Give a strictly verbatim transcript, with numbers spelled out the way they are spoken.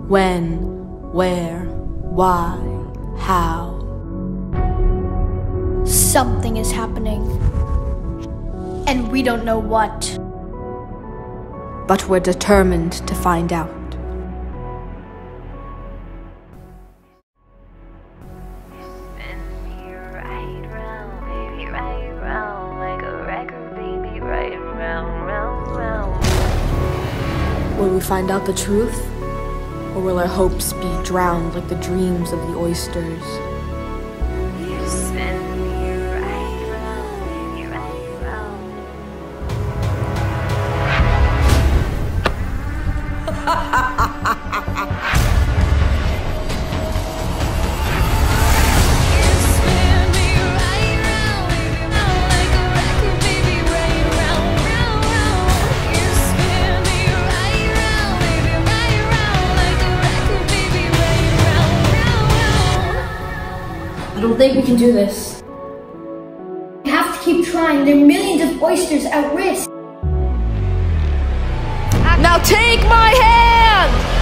When, where, why, how. Something is happening, and we don't know what. But we're determined to find out. Will we find out the truth? Or will our hopes be drowned like the dreams of the oysters? You spin me right round, baby, right round. You spin me right round, baby, round like a record, baby, right round, round, round. You spin me right round, baby, right round like a record, baby, right round, round, round. I don't think we can do this. We have to keep trying. There are millions of oysters at risk. Now take my hand!